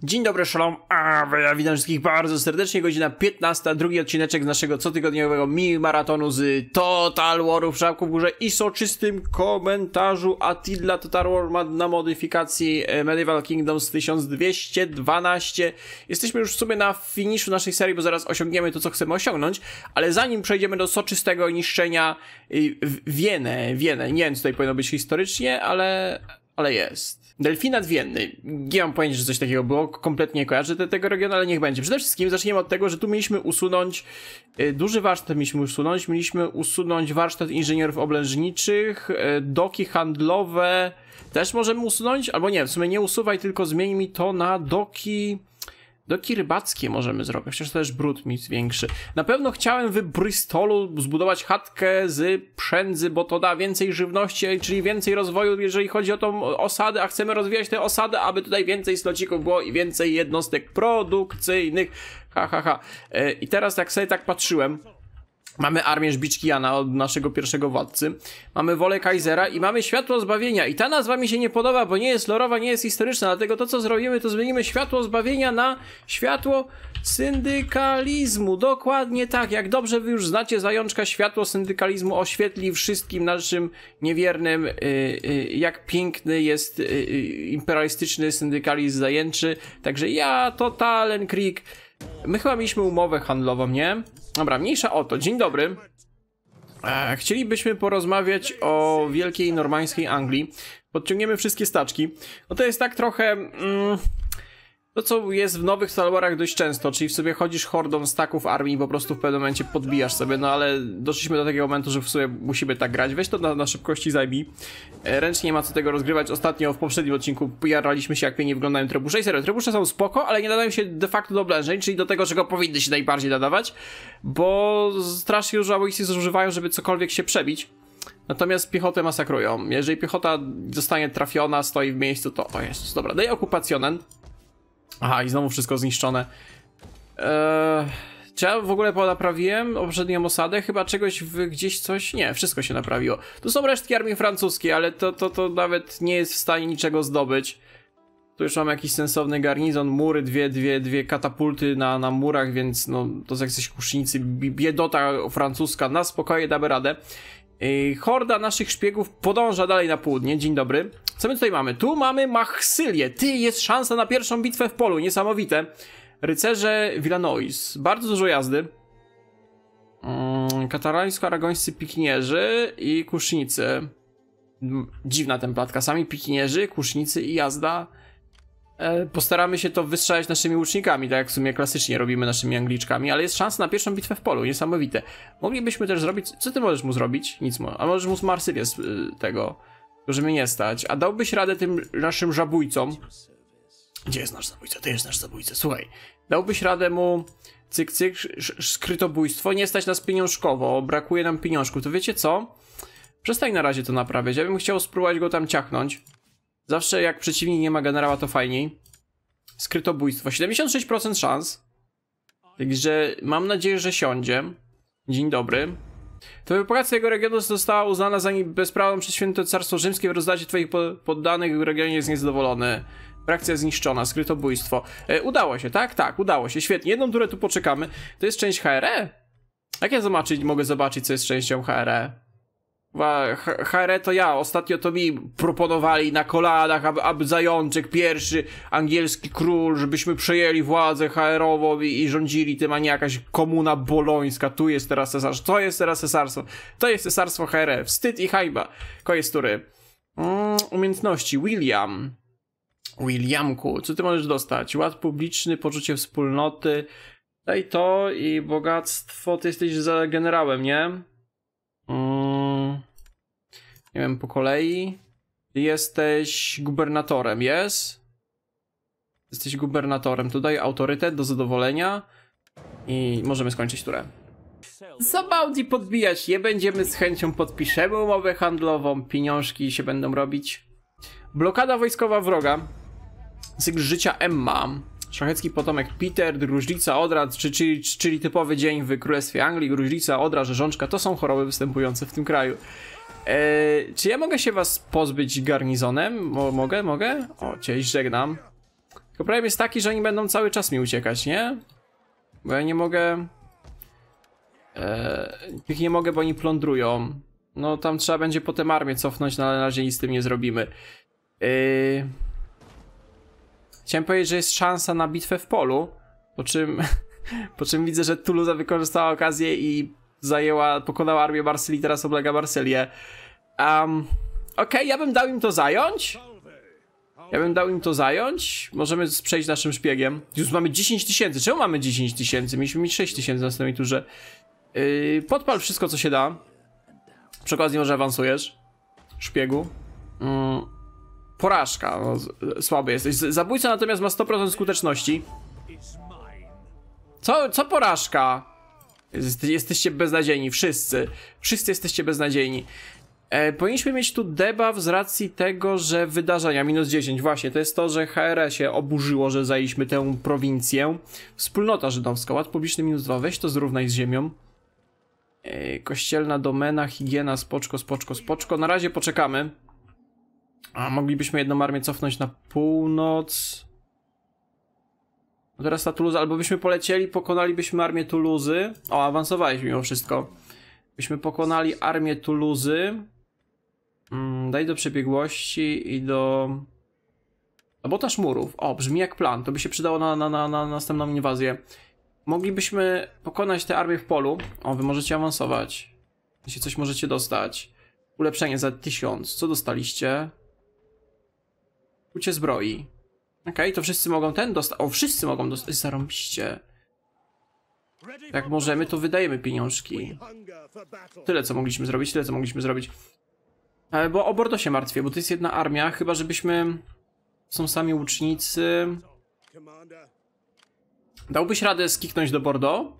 Dzień dobry, szalom, ja witam wszystkich bardzo serdecznie, godzina 15, drugi odcineczek z naszego cotygodniowego mini-maratonu z Total War'ów w Żabku w Górze i soczystym komentarzu Attila Total War ma na modyfikacji Medieval Kingdoms 1212. Jesteśmy już w sumie na finiszu naszej serii, bo zaraz osiągniemy to, co chcemy osiągnąć, ale zanim przejdziemy do soczystego niszczenia Wienę, nie wiem, co tutaj powinno być historycznie, ale jest. Delfinat Wienny. Nie mam pojęcia, że coś takiego było. Kompletnie nie kojarzę tego regionu, ale niech będzie. Przede wszystkim zaczniemy od tego, że tu mieliśmy usunąć duży warsztat mieliśmy usunąć warsztat inżynierów oblężniczych, doki handlowe też możemy usunąć, albo nie, w sumie nie usuwaj, tylko zmień mi to na doki rybackie możemy zrobić, chociaż też brud mi zwiększy. Na pewno chciałem w Bristolu zbudować chatkę z przędzy, bo to da więcej żywności, czyli więcej rozwoju, jeżeli chodzi o tą osadę, a chcemy rozwijać tę osadę, aby tutaj więcej slocików było i więcej jednostek produkcyjnych. I teraz jak sobie tak patrzyłem, mamy armię Żbiczki Jana od naszego pierwszego władcy, mamy wolę Kaisera i mamy światło zbawienia. I ta nazwa mi się nie podoba, bo nie jest lorowa, nie jest historyczna, dlatego to, co zrobimy, to zmienimy światło zbawienia na światło syndykalizmu. Dokładnie tak, jak dobrze wy już znacie zajączka, światło syndykalizmu oświetli wszystkim naszym niewiernym, jak piękny jest imperialistyczny syndykalizm zajęczy. Także ja, Totalen Krieg. My chyba mieliśmy umowę handlową, nie? Dobra, mniejsza o to. Dzień dobry. Chcielibyśmy porozmawiać o wielkiej normańskiej Anglii. Podciągniemy wszystkie staczki. No to jest tak trochę... to, co jest w nowych Total War'ach dość często, czyli w sobie chodzisz hordą staków armii i po prostu w pewnym momencie podbijasz sobie, no ale doszliśmy do takiego momentu, że w sumie musimy tak grać. Weź to na szybkości zajmij. Ręcznie nie ma co tego rozgrywać. Ostatnio w poprzednim odcinku jaraliśmy się, jak pięknie wyglądają trebusze i serio, trebusze są spoko, ale nie nadają się de facto do oblężeń, czyli do tego, czego powinny się najbardziej nadawać, bo strasznie dużo amunicji zużywają, żeby cokolwiek się przebić. Natomiast piechotę masakrują. Jeżeli piechota zostanie trafiona, stoi w miejscu, to o Jezus, dobra, daj okupacjonen. Aha, i znowu wszystko zniszczone. Czy ja w ogóle naprawiłem poprzednią osadę? Chyba czegoś gdzieś coś... Nie, wszystko się naprawiło. Tu są resztki armii francuskiej, ale to nawet nie jest w stanie niczego zdobyć. Tu już mam jakiś sensowny garnizon, mury, dwie katapulty na murach, więc no to jest jakieś kusznicy, biedota francuska, na spokojnie damy radę. Horda naszych szpiegów podąża dalej na południe. Dzień dobry. Co my tutaj mamy? Tu mamy Machsylię. Jest szansa na pierwszą bitwę w polu. Niesamowite. Rycerze Villanois. Bardzo dużo jazdy. Katalańsko-aragońscy pikinierzy i kusznicy. Dziwna templatka. Sami pikinierzy, kusznicy i jazda. Postaramy się to wystrzelać naszymi łucznikami, tak jak w sumie klasycznie robimy naszymi Angliczkami, ale jest szansa na pierwszą bitwę w polu, niesamowite. Moglibyśmy też zrobić... Co ty możesz mu zrobić? Nic mu. A możesz mu z Marsylię tego, że mnie nie stać. A dałbyś radę tym naszym żabójcom? Gdzie jest nasz zabójca? Ty jest nasz zabójca. Słuchaj, dałbyś radę mu cyk, skrytobójstwo, nie stać nas pieniążkowo, brakuje nam pieniążków. To wiecie co? Przestań na razie to naprawiać. Ja bym chciał spróbować go tam ciachnąć. Zawsze jak przeciwnik nie ma generała, to fajniej. Skrytobójstwo. 76% szans. Także mam nadzieję, że siądzie. Dzień dobry. To wypłaca jego regionu została uznana za bezprawną przez Święte Carstwo Rzymskie. W rezultacie twoich poddanych w regionie jest niezadowolony. Frakcja zniszczona. Skrytobójstwo. Udało się, tak? Tak, udało się. Świetnie. Jedną turę tu poczekamy. To jest część HRE? Jak ja mogę zobaczyć, co jest częścią HRE? HR to ja, ostatnio to mi proponowali na kolanach, aby zajączek, pierwszy angielski król, żebyśmy przejęli władzę HR-ową i rządzili tym, a nie jakaś komuna bolońska. Tu jest teraz cesarstwo, to jest teraz cesarstwo, to jest cesarstwo HR, wstyd i hańba. Koniec tury. Umiejętności, Williamku, co ty możesz dostać? Ład publiczny, poczucie wspólnoty, daj to i bogactwo, ty jesteś za generałem, nie? Nie wiem, po kolei. Jesteś gubernatorem, jest? Jesteś gubernatorem. Tu daję autorytet do zadowolenia. I możemy skończyć turę. Za bounty podbijać nie będziemy, z chęcią podpiszemy umowę handlową. Pieniążki się będą robić. Blokada wojskowa wroga. Cykl życia Emma. Szlachecki potomek Peter, gruźlica, odra, czyli typowy dzień w Królestwie Anglii. Gruźlica, odra, rzeżączka to są choroby występujące w tym kraju. Czy ja mogę się was pozbyć garnizonem? Mogę? O, cześć, żegnam. Tylko problem jest taki, że oni będą cały czas mi uciekać, nie? Bo ja nie mogę... tych nie mogę, bo oni plądrują. No tam trzeba będzie potem armię cofnąć, no ale na razie nic z tym nie zrobimy. Chciałem powiedzieć, że jest szansa na bitwę w polu, po czym widzę, że Tuluza wykorzystała okazję i pokonała armię Marsylii, teraz oblega Marsylię. Okej, ja bym dał im to zająć. Możemy przejść naszym szpiegiem. Już mamy 10 000. Czemu mamy 10 000? Mieliśmy mieć 6 000 na następnej turze. Podpal wszystko, co się da. Przy okazji może awansujesz. Szpiegu. Porażka. No, słaby jesteś. Zabójca natomiast ma 100% skuteczności. Co porażka? Jesteście beznadziejni. Wszyscy jesteście beznadziejni. Powinniśmy mieć tu debuff z racji tego, że wydarzenia minus 10. Właśnie, to jest to, że HR się oburzyło, że zajęliśmy tę prowincję. Wspólnota żydowska. Ład publiczny minus 2. Weź to zrównaj z ziemią. Kościelna domena, higiena, spoczko. Na razie poczekamy. A moglibyśmy jedną armię cofnąć na północ. No teraz ta Tuluza, albo byśmy polecieli, pokonalibyśmy armię Tuluzy. O, awansowaliśmy mimo wszystko. Byśmy pokonali armię Tuluzy. Daj do przebiegłości i do... Sabotaż murów. O, brzmi jak plan. To by się przydało na następną inwazję. Moglibyśmy pokonać tę armię w polu. O, wy możecie awansować. Jeśli coś możecie dostać. Ulepszenie za 1000. Co dostaliście? Kucie zbroi. Okej, to wszyscy mogą dostać. O, wszyscy mogą dostać. Zarąbiście. Jak możemy, to wydajemy pieniążki. Tyle, co mogliśmy zrobić. Bo o Bordeaux się martwię, bo to jest jedna armia. Chyba, żebyśmy... Są sami łucznicy. Dałbyś radę skiknąć do Bordeaux?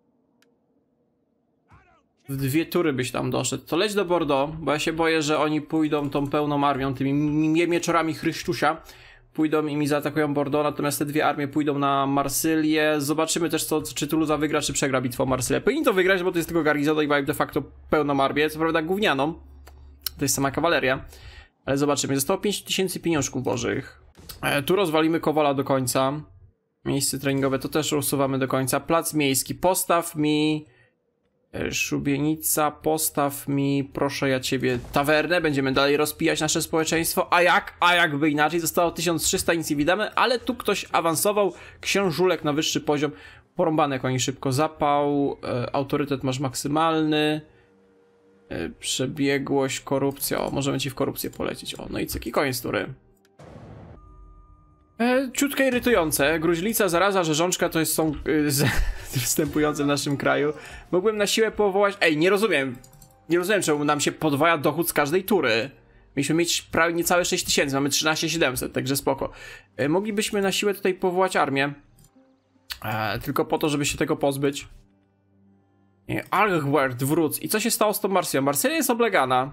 W 2 tury byś tam doszedł. To leć do Bordeaux, bo ja się boję, że oni pójdą tą pełną armią, tymi mieczorami Chrystusia. Pójdą i mi zaatakują Bordeaux, natomiast te 2 armie pójdą na Marsylię. Zobaczymy też, czy Tuluza wygra, czy przegra bitwę o Marsylię. Powinni to wygrać, bo to jest tylko garnizon i mają de facto pełną armię. Co prawda gównianą. To jest sama kawaleria. Ale zobaczymy. Zostało 5000 pieniążków bożych. Tu rozwalimy Kowala do końca. Miejsce treningowe to też usuwamy do końca. Plac miejski. Postaw mi... Szubienica, postaw mi, proszę ja ciebie, tawernę. Będziemy dalej rozpijać nasze społeczeństwo. A jakby inaczej, zostało 1300, nic nie widamy, ale tu ktoś awansował. Książulek na wyższy poziom. Porąbane koń szybko. Zapał, autorytet masz maksymalny. Przebiegłość, korupcja. O, możemy ci w korupcję polecieć. O, no i cyki, koniec tury. Ciutkę irytujące. Gruźlica, zaraza, rzeżączka to są występujące w naszym kraju. Mógłbym na siłę powołać... Ej, nie rozumiem. Nie rozumiem, czemu nam się podwaja dochód z każdej tury. Mieliśmy mieć prawie niecałe 6000, mamy 13700, także spoko. Moglibyśmy na siłę tutaj powołać armię. Tylko po to, żeby się tego pozbyć. Algward, wróć. I co się stało z tą Marsylią? Marsylia jest oblegana.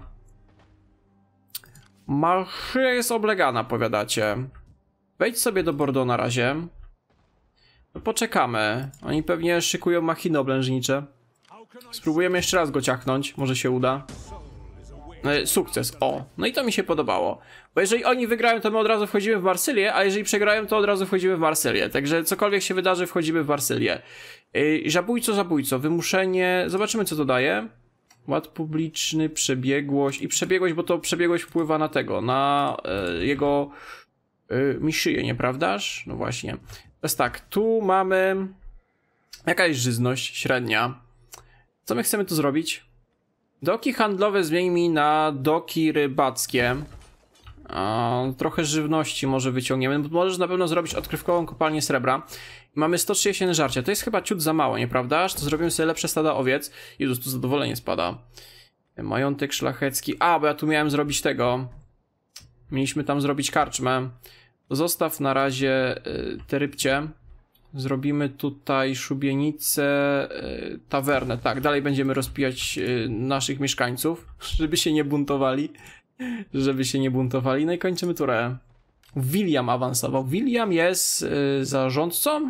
Powiadacie. Wejdź sobie do Bordeaux na razie. No poczekamy. Oni pewnie szykują machiny oblężnicze. Spróbujemy jeszcze raz go ciachnąć. Może się uda. Sukces. O. No i to mi się podobało. Bo jeżeli oni wygrają, to my od razu wchodzimy w Marsylię, a jeżeli przegrają, to od razu wchodzimy w Marsylię. Także cokolwiek się wydarzy, wchodzimy w Marsylię. Zabójco. Wymuszenie. Zobaczymy, co to daje. Ład publiczny, przebiegłość. I przebiegłość, bo to przebiegłość wpływa na tego. Na jego... mi szyję, nieprawdaż? No właśnie. Teraz tak, tu mamy jakaś żyzność średnia. Co my chcemy tu zrobić? Doki handlowe zmienimy na doki rybackie. Trochę żywności może wyciągniemy. Możesz na pewno zrobić odkrywkową kopalnię srebra. Mamy 131 żarcia. To jest chyba ciut za mało, nieprawdaż? To zrobimy sobie lepsze stada owiec. Jezus, tu zadowolenie spada. Majątek szlachecki. Bo ja tu miałem zrobić tego. Mieliśmy tam zrobić karczmę. Zostaw na razie te rybcie. Zrobimy tutaj szubienicę, tawernę. Tak, dalej będziemy rozpijać naszych mieszkańców, żeby się nie buntowali. No i kończymy turę. William awansował. William jest zarządcą?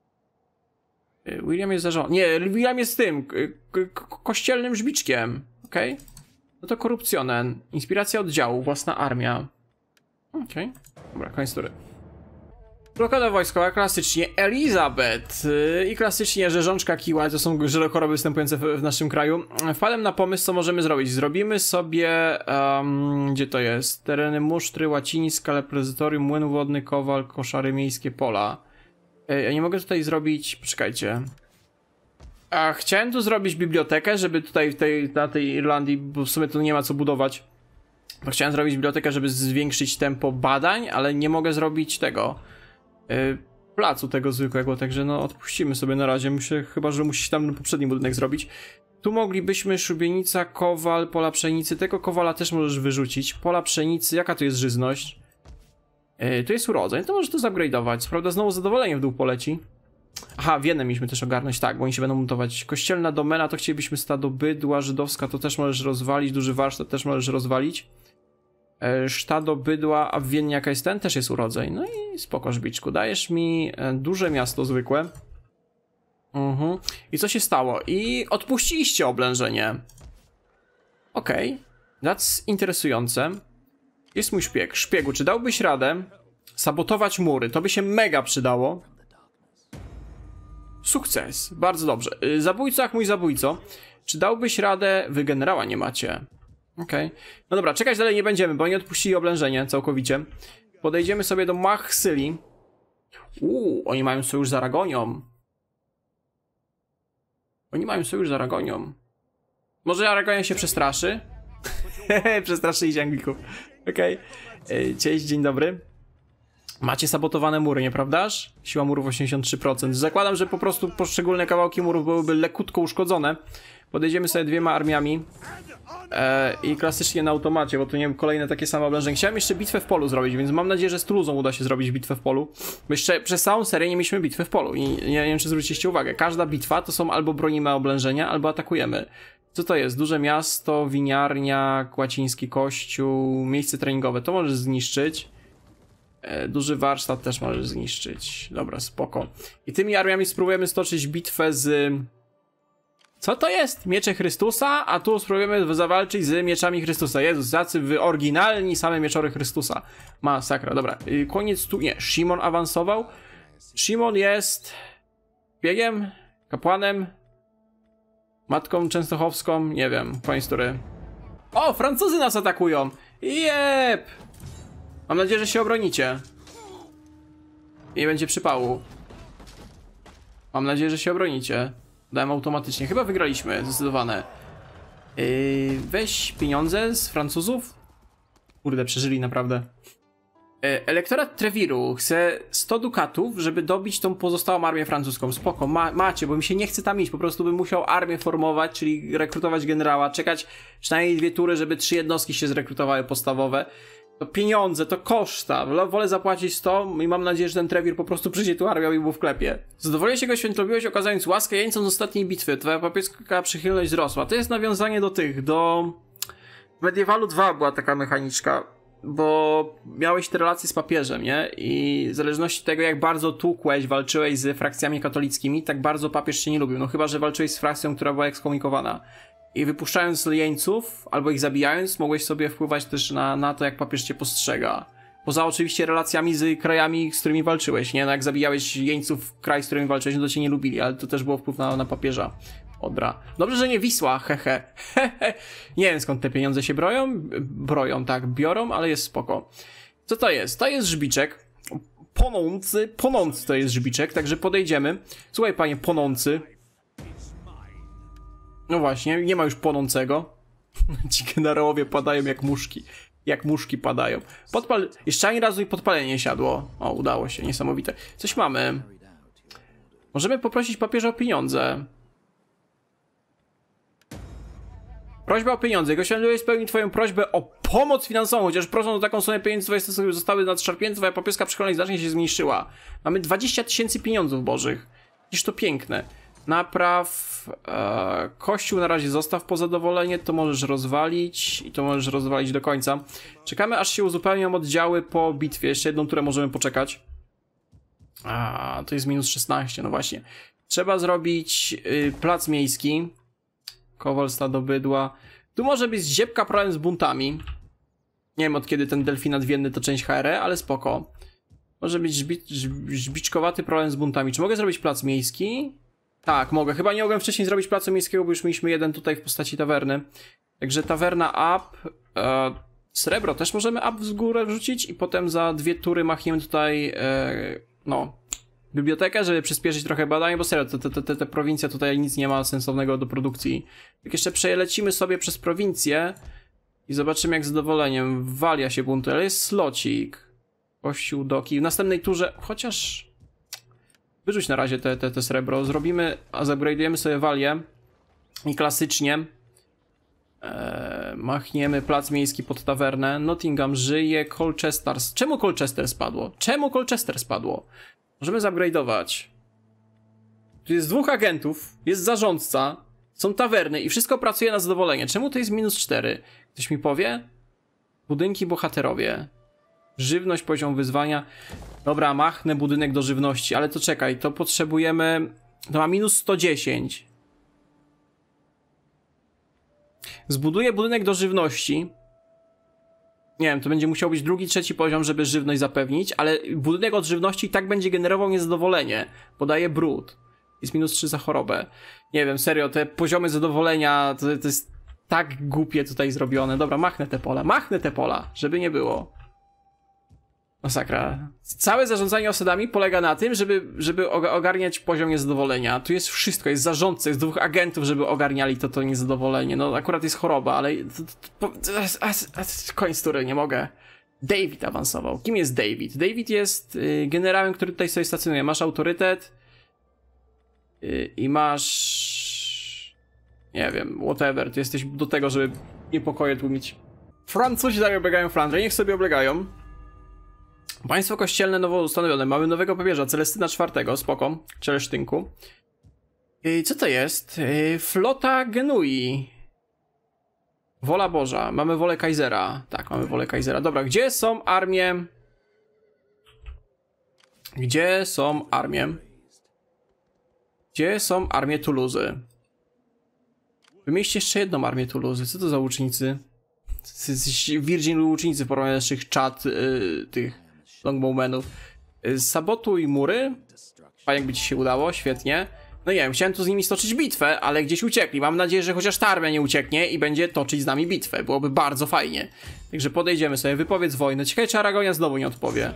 Nie, William jest tym, kościelnym żbiczkiem. Okej. No to korupcjonen. Inspiracja oddziału, własna armia. Okej. Dobra, koniec tury. Blokada wojskowa, klasycznie Elizabeth i klasycznie rzeżączka kiła, to są choroby występujące w naszym kraju. Wpadłem na pomysł, co możemy zrobić. Zrobimy sobie, gdzie to jest? Tereny musztry, łacińska, repozytorium, młyn wodny, kowal, koszary miejskie, pola. Ja nie mogę tutaj zrobić, poczekajcie. Chciałem tu zrobić bibliotekę, żeby tutaj na tej Irlandii, bo w sumie tu nie ma co budować. To chciałem zrobić bibliotekę, żeby zwiększyć tempo badań, ale nie mogę zrobić tego placu tego zwykłego, także no odpuścimy sobie na razie, myślę, chyba że musi tam poprzedni budynek zrobić. Tu moglibyśmy szubienica, kowal, pola pszenicy, tego kowala też możesz wyrzucić. Pola pszenicy, jaka tu jest żyzność? Tu jest urodzeń, to możesz to zupgrade'ować, prawda, znowu zadowolenie w dół poleci. Aha, Wienę mieliśmy też ogarnąć, tak, bo oni się będą montować. Kościelna domena, to chcielibyśmy stado bydła, żydowska to też możesz rozwalić, duży warsztat też możesz rozwalić. Stado bydła, a w Wiennie jaka jest ten? Też jest urodzeń. No i spoko, żbiczku. Dajesz mi duże miasto zwykłe. I co się stało? I odpuściliście oblężenie. Okej. That's interesujące. Jest mój szpieg. Szpiegu, czy dałbyś radę sabotować mury? To by się mega przydało. Sukces. Bardzo dobrze. Zabójco jak mój zabójco. Czy dałbyś radę... Wy generała nie macie. Okej. No dobra, czekać dalej nie będziemy, bo oni odpuścili oblężenie całkowicie. Podejdziemy sobie do Machsyli. Oni mają sojusz z Aragonią. Oni mają sojusz z Aragonią. Może Aragonia się przestraszy? Przestraszyli się Anglików. Okej. Cześć, dzień dobry. Macie sabotowane mury, nieprawdaż? Siła murów 83%. Zakładam, że po prostu poszczególne kawałki murów byłyby lekutko uszkodzone. Podejdziemy sobie dwiema armiami i klasycznie na automacie, bo tu nie wiem, kolejne takie same oblężenie. Chciałem jeszcze bitwę w polu zrobić, więc mam nadzieję, że z Tuluzą uda się zrobić bitwę w polu. Bo jeszcze przez całą serię nie mieliśmy bitwy w polu i nie wiem, czy zwróciliście uwagę. Każda bitwa to są albo bronimy oblężenia, albo atakujemy. Co to jest? Duże miasto, winiarnia, łaciński kościół, miejsce treningowe. To możesz zniszczyć. Duży warsztat też możesz zniszczyć. Dobra, spoko. I tymi armiami spróbujemy stoczyć bitwę z... Co to jest? Miecze Chrystusa? A tu spróbujemy zawalczyć z mieczami Chrystusa. Jezus, jacy wy oryginalni same mieczory Chrystusa. Masakra, dobra. Koniec tu... Nie, Szymon awansował. Szymon jest... biegiem? Kapłanem? Matką częstochowską? Nie wiem. Koniec, który... O, Francuzy nas atakują! Jep! Mam nadzieję, że się obronicie. I nie będzie przypału. Mam nadzieję, że się obronicie. Dałem automatycznie. Chyba wygraliśmy, zdecydowane. Weź pieniądze z Francuzów. Kurde, przeżyli naprawdę. Elektorat Treviru chce 100 dukatów, żeby dobić tą pozostałą armię francuską. Spoko, macie, bo mi się nie chce tam iść. Po prostu bym musiał armię formować, czyli rekrutować generała, czekać przynajmniej 2 tury, żeby 3 jednostki się zrekrutowały podstawowe. To pieniądze, to koszta. Wolę zapłacić 100 i mam nadzieję, że ten Trevir po prostu przyjdzie tu armią i mu wklepie. Zadowolenie się go świętobliłeś, okazując łaskę jeńcom z ostatniej bitwy. Twoja papieska przychylność wzrosła. To jest nawiązanie do W Medievalu 2 była taka mechaniczka, bo miałeś te relacje z papieżem, nie? I w zależności od tego, jak bardzo tłukłeś, walczyłeś z frakcjami katolickimi, tak bardzo papież cię nie lubił. No chyba, że walczyłeś z frakcją, która była ekskomunikowana. I wypuszczając jeńców, albo ich zabijając, mogłeś sobie wpływać też na to, jak papież cię postrzega. Poza oczywiście relacjami z krajami, z którymi walczyłeś, nie? No jak zabijałeś jeńców w kraj, z którymi walczyłeś, no to cię nie lubili, ale to też było wpływ na papieża. Odra. Dobrze, że nie Wisła, hehe. Nie wiem, skąd te pieniądze się biorą, ale jest spoko. Co to jest? To jest żbiczek. Płonący to jest żbiczek, także podejdziemy. Słuchaj, panie płonący. No właśnie, nie ma już płonącego. Ci generałowie padają jak muszki. Jak muszki padają. Jeszcze ani razu i podpalenie siadło. O, udało się, niesamowite. Coś mamy. Możemy poprosić papieża o pieniądze. Prośba o pieniądze. Jego świętość spełni twoją prośbę o pomoc finansową, chociaż prosząc o taką sumę pieniędzy twoje stosunki zostały nadszarpnięte, twoja papieska przychylność znacznie się zmniejszyła. Mamy 20 000 pieniądzów bożych. Widzisz, to piękne. Napraw... kościół na razie zostaw po zadowolenie, to możesz rozwalić i to możesz rozwalić do końca. Czekamy, aż się uzupełnią oddziały po bitwie. Jeszcze jedną turę możemy poczekać. To jest minus 16, no właśnie. Trzeba zrobić plac miejski. Kowal, stado bydła. Tu może być zziepka problem z buntami. Nie wiem, od kiedy ten delfinat wienny to część HR, ale spoko. Może być żbiczkowaty problem z buntami. Czy mogę zrobić plac miejski? Tak, mogę. Chyba nie mogłem wcześniej zrobić placu miejskiego, bo już mieliśmy jeden tutaj w postaci tawerny. Także tawerna up. Srebro też możemy up w górę wrzucić i potem za 2 tury machniemy tutaj bibliotekę, żeby przyspieszyć trochę badanie, bo serio, te prowincja tutaj nic nie ma sensownego do produkcji. Jak jeszcze przelecimy sobie przez prowincję i zobaczymy jak z zadowoleniem walia się buntuje, ale jest slocik. Kościół, doki. W następnej turze, chociaż wyrzuć na razie te srebro, zrobimy, a upgrade'ujemy sobie walię i klasycznie machniemy plac miejski pod tawernę. Nottingham żyje, Colchester. Czemu Colchester spadło? Czemu Colchester spadło? Możemy zupgrade'ować. Tu jest 2 agentów, jest zarządca, są tawerny i wszystko pracuje na zadowolenie. Czemu to jest -4? Ktoś mi powie? Budynki bohaterowie. Żywność, poziom wyzwania. Dobra, machnę budynek do żywności, ale to czekaj, to potrzebujemy... To ma -110. Zbuduję budynek do żywności. Nie wiem, to będzie musiał być 2., 3. poziom, żeby żywność zapewnić, ale budynek od żywności i tak będzie generował niezadowolenie. Podaje brud. Jest -3 za chorobę. Nie wiem, serio, te poziomy zadowolenia to jest tak głupie tutaj zrobione. Dobra, machnę te pola, żeby nie było. Masakra. Całe zarządzanie osadami polega na tym, żeby ogarniać poziom niezadowolenia. Tu jest wszystko, jest zarządca, jest 2 agentów, żeby ogarniali to niezadowolenie. No akurat jest choroba, ale... Koniec tury, nie mogę. David awansował. Kim jest David? David jest generałem, który tutaj sobie stacjonuje. Masz autorytet i masz... Nie wiem, whatever. Ty jesteś do tego, żeby niepokoje tłumić. Francuzi dalej oblegają Flandrię, niech sobie oblegają. Państwo kościelne nowo ustanowione. Mamy nowego papieża, Celestyna IV, spoko, Czelesztynku. Co to jest? Flota Genui. Wola Boża. Mamy wolę Kaisera. Tak, mamy wolę Kaisera. Dobra, gdzie są armie? Gdzie są armie? Gdzie są armie Tuluzy? Wymieście jeszcze jedną armię Tuluzy. Co to za łucznicy? Virgin łucznicy w porównaniu do naszych czat tych longbowmenów. Sabotuj mury. Fajnie, jakby ci się udało, świetnie. No nie wiem, chciałem tu z nimi stoczyć bitwę, ale gdzieś uciekli. Mam nadzieję, że chociaż ta armia nie ucieknie i będzie toczyć z nami bitwę. Byłoby bardzo fajnie. Także podejdziemy sobie, wypowiedz wojnę. Ciekawe, czy Aragonia znowu nie odpowie.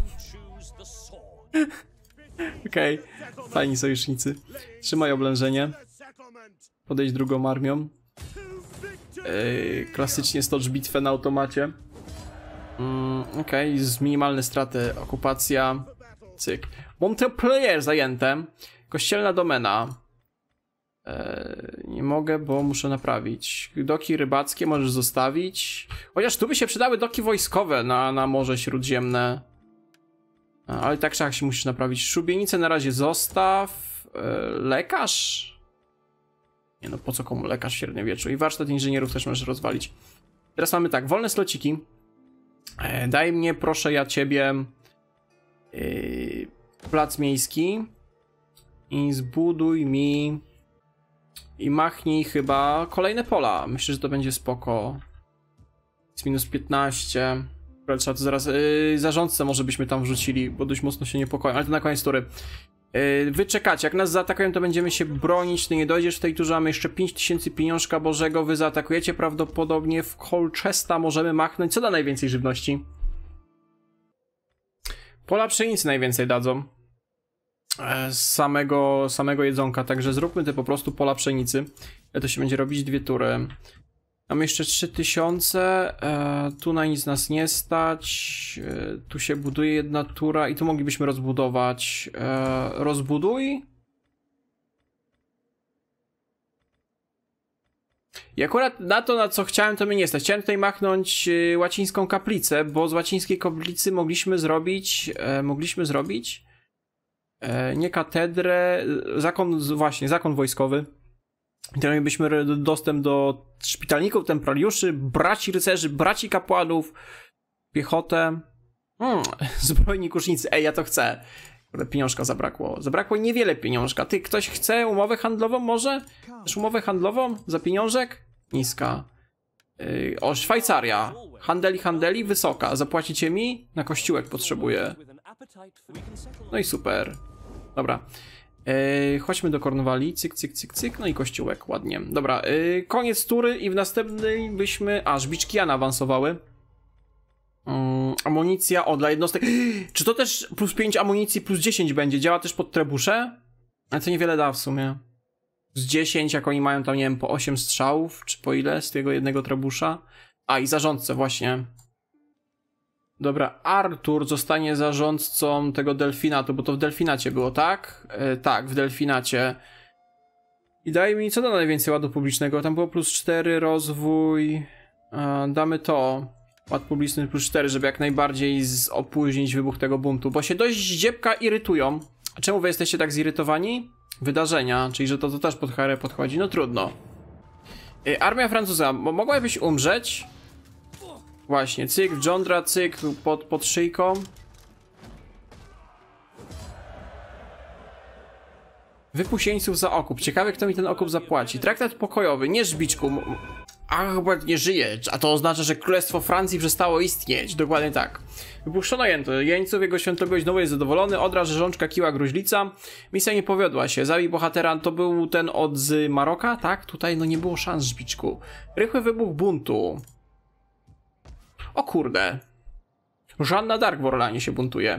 Okej. Fajni sojusznicy. Trzymaj oblężenie. Podejdź drugą armią. Klasycznie stocz bitwę na automacie. Okej, z minimalne straty. Okupacja. Cyk. Montpellier zajęte. Kościelna domena. Nie mogę, bo muszę naprawić. Doki rybackie możesz zostawić. Chociaż tu by się przydały doki wojskowe na Morze Śródziemne. Ale tak czy jak się musisz naprawić. Szubienicę na razie zostaw. Lekarz? Nie no, po co komu lekarz w średniowieczu? I warsztat inżynierów też możesz rozwalić. Teraz mamy tak, wolne slociki. Daj mnie, proszę ja ciebie, plac miejski. I zbuduj mi i machnij chyba kolejne pola. Myślę, że to będzie spoko. Jest -15. Trzeba to zaraz... zarządcę może byśmy tam wrzucili, bo dość mocno się niepokoją. Ale to na koniec tury. Wy czekacie, jak nas zaatakują, to będziemy się bronić. Ty nie dojdziesz w tej turze, mamy jeszcze 5000 pieniążka bożego. Wy zaatakujecie prawdopodobnie w Colchester, możemy machnąć. Co da najwięcej żywności? Pola pszenicy najwięcej dadzą. Z samego jedzonka, także zróbmy te po prostu pola pszenicy. To się będzie robić 2 tury. Mamy jeszcze 3000, tu na nic nas nie stać, tu się buduje 1 tura i tu moglibyśmy rozbudować. Rozbuduj. I akurat na to, na co chciałem, to mnie nie stać. Chciałem tutaj machnąć łacińską kaplicę, bo z łacińskiej kaplicy mogliśmy zrobić nie katedrę, zakon wojskowy. Teraz mielibyśmy dostęp do szpitalników, templariuszy, braci rycerzy, braci kapłanów, piechotę, zbrojni kusznicy. Ej, ja to chcę. Pieniążka zabrakło. Zabrakło niewiele pieniążka. Ty, ktoś chce umowę handlową może? Chcesz umowę handlową za pieniążek? Niska. O, Szwajcaria. Handeli, wysoka. Zapłacicie mi? Na kościółek potrzebuję. No i super. Dobra. Chodźmy do Kornwalii. Cyk, cyk, cyk, cyk. No i kościółek, ładnie. Dobra, koniec tury i w następnej byśmy... A, żbiczki Jana awansowały. Amunicja dla jednostek. Czy to też plus 5 amunicji, plus 10 będzie? Działa też pod trebusze? Ale to niewiele da w sumie. Z 10, jak oni mają tam, nie wiem, po 8 strzałów, czy po ile z tego jednego trebusza. A, i zarządcę, właśnie. Dobra, Artur zostanie zarządcą tego delfinatu, bo to w delfinacie było, tak? Tak, w delfinacie. I daj mi, co da najwięcej ładu publicznego? Tam było plus 4, rozwój. Damy to. Ład publiczny plus 4, żeby jak najbardziej opóźnić wybuch tego buntu, bo się dość dziebka irytują. A czemu wy jesteście tak zirytowani? Wydarzenia, czyli że to też pod Harę podchodzi, no trudno. Armia francuska, mogłabyś umrzeć? Właśnie, cyk, w Jądra, cyk, pod szyjką. Wypuść jeńców za okup. Ciekawe, kto mi ten okup zapłaci. Traktat pokojowy, nie żbiczku. A chyba nie żyje, a to oznacza, że Królestwo Francji przestało istnieć. Dokładnie tak. Wypuszczono jeńców, jego świątobliwość znowu jest zadowolony. Odra, rzeżączka, kiła, gruźlica. Misja nie powiodła się. Zabij bohatera, to był ten od z Maroka? Tak, tutaj no nie było szans, żbiczku. Rychły wybuch buntu. O kurde. Żanna Dark w Orlanie się buntuje.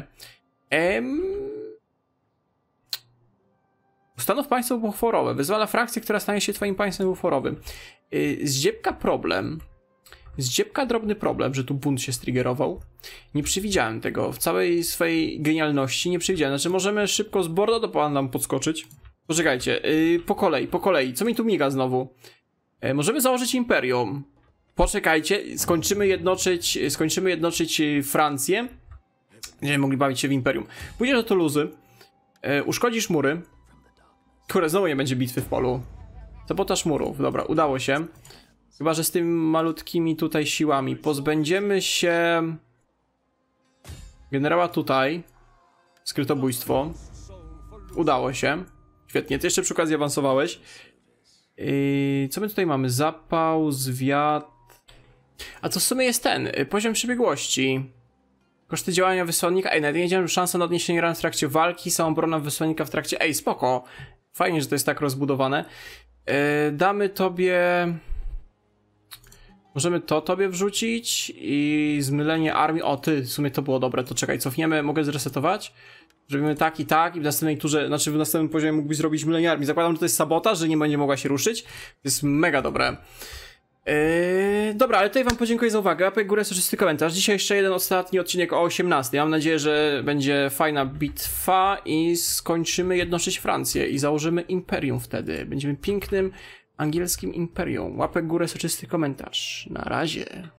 Ustanów państwo buforowe. Wyzwala frakcję, która stanie się twoim państwem buforowym. Zdziebka problem. Zdziebka drobny problem, że tu bunt się striggerował. Nie przewidziałem tego. W całej swojej genialności nie przewidziałem. Znaczy możemy szybko z Bordeaux do Pan nam podskoczyć. Poczekajcie. Po kolei. Co mi tu miga znowu? Możemy założyć imperium. Poczekajcie. Skończymy jednoczyć Francję. Będziemy mogli bawić się w imperium. Pójdziesz do Toulouse. Uszkodzisz mury. Kurde, znowu nie będzie bitwy w polu. Sabotaż murów. Dobra, udało się. Chyba że z tymi malutkimi tutaj siłami. Pozbędziemy się generała tutaj. Skrytobójstwo. Udało się. Świetnie, ty jeszcze przy okazji awansowałeś. Co my tutaj mamy? Zapał, zwiat. A to w sumie jest ten poziom przebiegłości. Koszty działania wysłannika. Ej, nawet nie wiedziałem, że szansa na odniesienie ran w trakcie walki, samoobrona wysłannika w trakcie... Ej, spoko. Fajnie, że to jest tak rozbudowane. Damy tobie... Możemy to tobie wrzucić i zmylenie armii. O, ty, w sumie to było dobre, to czekaj, cofniemy, mogę zresetować? Zrobimy tak i w następnej turze, znaczy w następnym poziomie mógłbyś zrobić mylenie armii. Zakładam, że to jest sabotaż, że nie będzie mogła się ruszyć. To jest mega dobre. Dobra, ale tutaj wam podziękuję za uwagę. Łapek górę, soczysty komentarz. Dzisiaj jeszcze jeden ostatni odcinek o 18. Mam nadzieję, że będzie fajna bitwa i skończymy jednoczyć Francję i założymy imperium wtedy. Będziemy pięknym angielskim imperium. Łapek górę, soczysty komentarz. Na razie.